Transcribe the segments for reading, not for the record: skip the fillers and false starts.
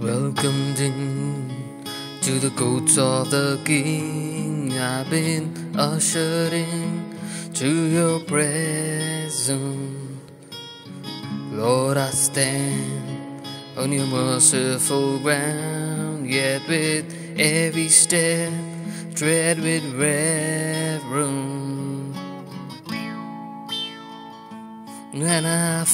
Welcomed in to the courts of the King. I've been ushered in to your presence. Lord, I stand on your merciful ground, yet with every step tread with reverence. And I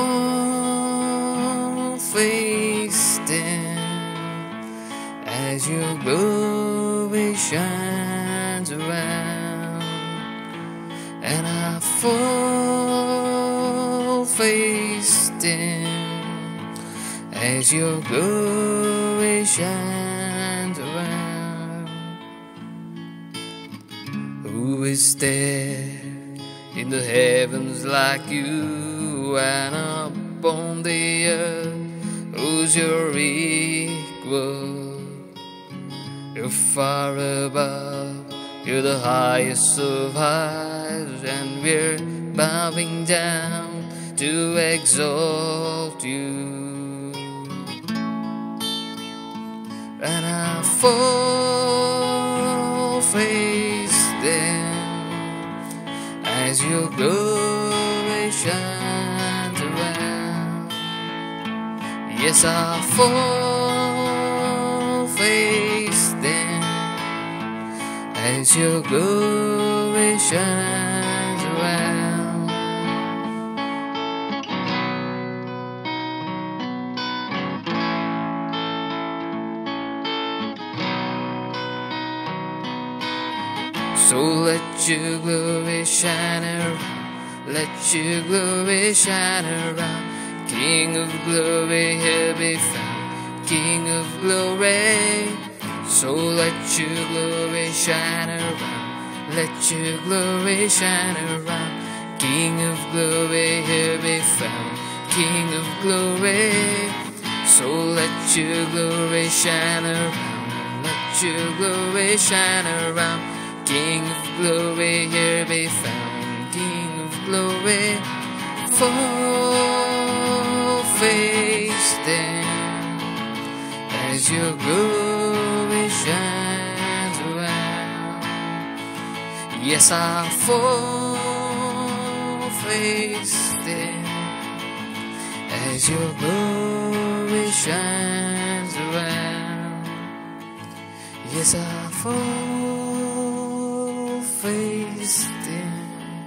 fall face down as your glory shines around, and I fall face down as your glory shines around. Who is there in the heavens like you, and upon the earth who's your equal? You're far above, you're the highest of highs, and we're bowing down to exalt you. And I fall face down as your glory shines around. Yes, I fall face down as your glory shines around. So let your glory shine around, let your glory shine around. King of glory, here be found, King of glory. So let your glory shine around, let your glory shine around. King of glory, here be found, King of glory. So let your glory shine around, let your glory shine around. King of glory, here be found, King of glory. Fall face down as your glory shines around. Yes, I fall face down as your glory shines around. Yes, I fall face down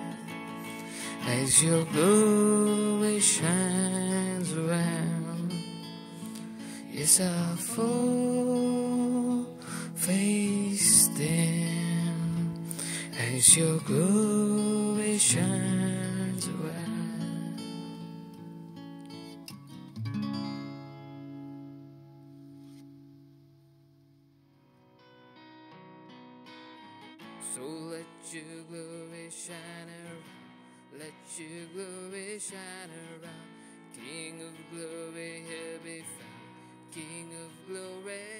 as your glory shines around. Yes, I fall face down as your glory shines around. So let your glory shine around, let your glory shine around. King of glory, here be found, King of glory.